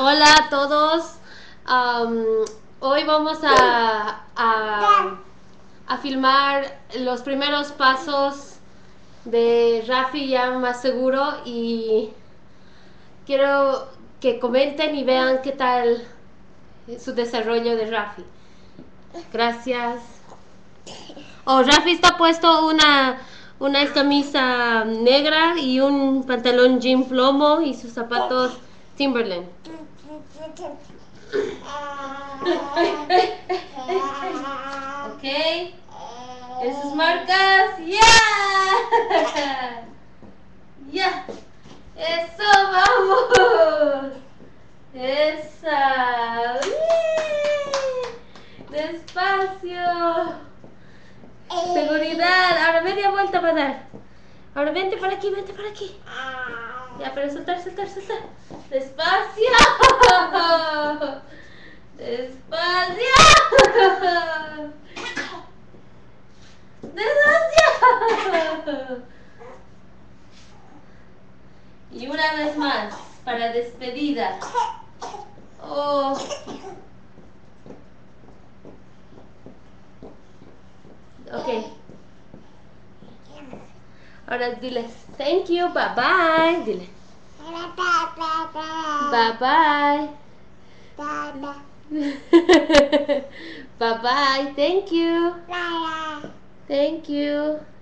Hola a todos. Hoy vamos a filmar los primeros pasos de Rafi ya más seguro, y quiero que comenten y vean qué tal su desarrollo de Rafi. Gracias. Rafi está puesto una camisa negra y un pantalón jean plomo y sus zapatos Timberland. Ok. En sus marcas. ¡Ya! ¡Ya! ¡Eso, vamos! ¡Esa! ¡Despacio! Seguridad. Ahora media vuelta para dar. Ahora vente para aquí, vente para aquí. Ya, pero soltar. Despacio. Despacio. Despacio. Y una vez más, para despedida. Oh. Ok. Ahora dile thank you, bye bye. Dile bye bye. Bye bye, thank you. Thank you.